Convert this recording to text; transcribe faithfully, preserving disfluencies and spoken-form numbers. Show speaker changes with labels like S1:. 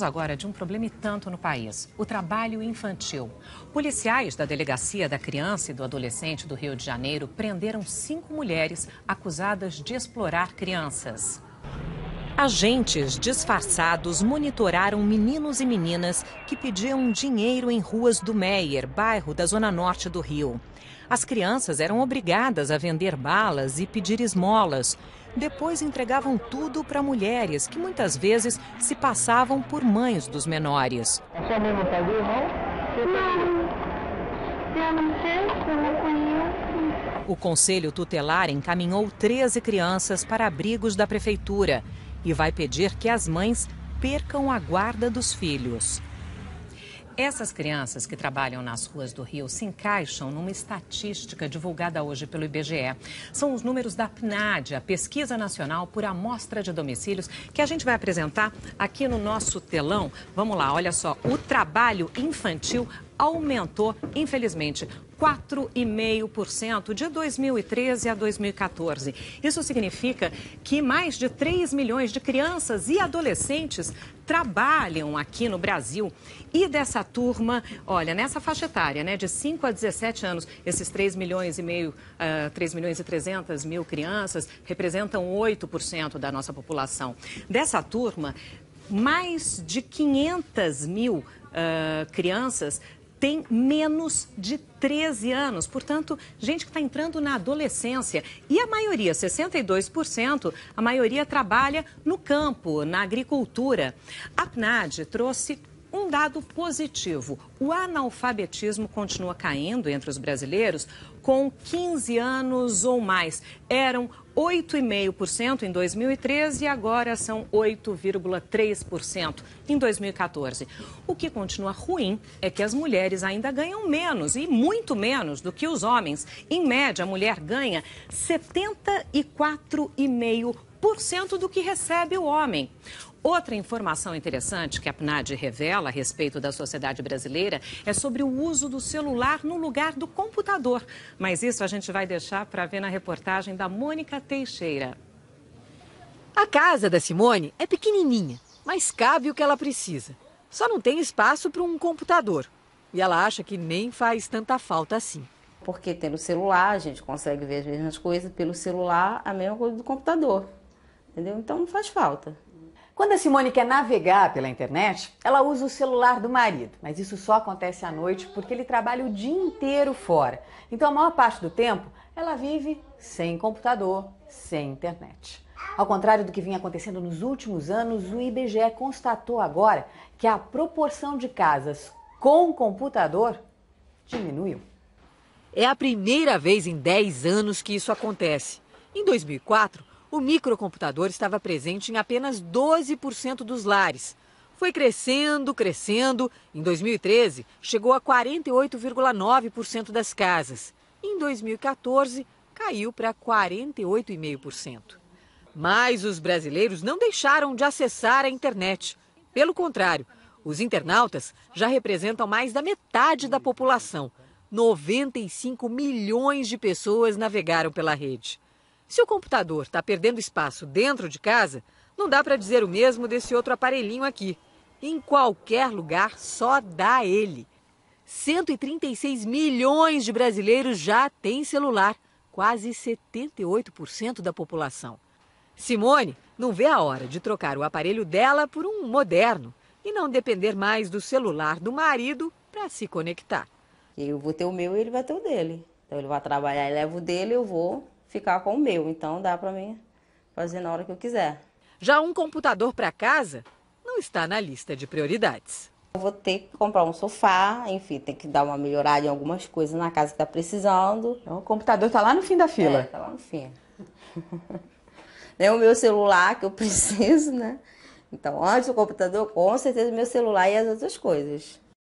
S1: Falamos agora de um problema e tanto no país, o trabalho infantil. Policiais da Delegacia da Criança e do Adolescente do Rio de Janeiro prenderam cinco mulheres acusadas de explorar crianças. Agentes disfarçados monitoraram meninos e meninas que pediam dinheiro em ruas do Meier, bairro da zona norte do Rio. As crianças eram obrigadas a vender balas e pedir esmolas. Depois entregavam tudo para mulheres, que muitas vezes se passavam por mães dos menores.
S2: A sua mãe não pagou, não?
S3: Não, eu não sei, eu não conheço.
S1: O Conselho Tutelar encaminhou treze crianças para abrigos da prefeitura e vai pedir que as mães percam a guarda dos filhos. Essas crianças que trabalham nas ruas do Rio se encaixam numa estatística divulgada hoje pelo I B G E. São os números da P N A D, a Pesquisa Nacional por Amostra de Domicílios, que a gente vai apresentar aqui no nosso telão. Vamos lá, olha só, o trabalho infantil aumentou, infelizmente, quatro vírgula cinco por cento de dois mil e treze a dois mil e quatorze. Isso significa que mais de três milhões de crianças e adolescentes trabalham aqui no Brasil. E dessa turma, olha, nessa faixa etária, né, de cinco a dezessete anos, esses três milhões e meio, uh, três milhões e trezentas mil crianças representam oito por cento da nossa população. Dessa turma, mais de quinhentas mil uh, crianças tem menos de treze anos, portanto, gente que está entrando na adolescência. E a maioria, sessenta e dois por cento, a maioria trabalha no campo, na agricultura. A P N A D trouxe um dado positivo. O analfabetismo continua caindo entre os brasileiros com quinze anos ou mais. Eram oito vírgula cinco por cento em dois mil e treze e agora são oito vírgula três por cento em dois mil e quatorze. O que continua ruim é que as mulheres ainda ganham menos e muito menos do que os homens. Em média, a mulher ganha setenta e quatro vírgula cinco por cento do que recebe o homem. Outra informação interessante que a P N A D revela a respeito da sociedade brasileira é sobre o uso do celular no lugar do computador. Mas isso a gente vai deixar para ver na reportagem da Mônica Teixeira.
S4: A casa da Simone é pequenininha, mas cabe o que ela precisa. Só não tem espaço para um computador. E ela acha que nem faz tanta falta assim.
S5: Porque tendo celular, a gente consegue ver as mesmas coisas pelo celular, a mesma coisa do computador. Entendeu? Então não faz falta.
S4: Quando a Simone quer navegar pela internet, ela usa o celular do marido. Mas isso só acontece à noite porque ele trabalha o dia inteiro fora. Então a maior parte do tempo ela vive sem computador, sem internet. Ao contrário do que vinha acontecendo nos últimos anos, o I B G E constatou agora que a proporção de casas com computador diminuiu. É a primeira vez em dez anos que isso acontece. Em dois mil e quatro, o microcomputador estava presente em apenas doze por cento dos lares. Foi crescendo, crescendo. Em dois mil e treze, chegou a quarenta e oito vírgula nove por cento das casas. Em dois mil e quatorze, caiu para quarenta e oito vírgula cinco por cento. Mas os brasileiros não deixaram de acessar a internet. Pelo contrário, os internautas já representam mais da metade da população. noventa e cinco milhões de pessoas navegaram pela rede. Se o computador está perdendo espaço dentro de casa, não dá para dizer o mesmo desse outro aparelhinho aqui. Em qualquer lugar, só dá ele. cento e trinta e seis milhões de brasileiros já têm celular, quase setenta e oito por cento da população. Simone não vê a hora de trocar o aparelho dela por um moderno e não depender mais do celular do marido para se conectar.
S5: Eu vou ter o meu e ele vai ter o dele. Então ele vai trabalhar e leva o dele, eu vou ficar com o meu. Então dá para mim fazer na hora que eu quiser.
S4: Já um computador para casa não está na lista de prioridades.
S5: Eu vou ter que comprar um sofá, enfim, tem que dar uma melhorada em algumas coisas na casa que está precisando.
S4: Então, o computador está lá no fim da fila.
S5: É, está lá no fim. É o meu celular que eu preciso, né? Então, antes do computador, com certeza, meu celular e as outras coisas.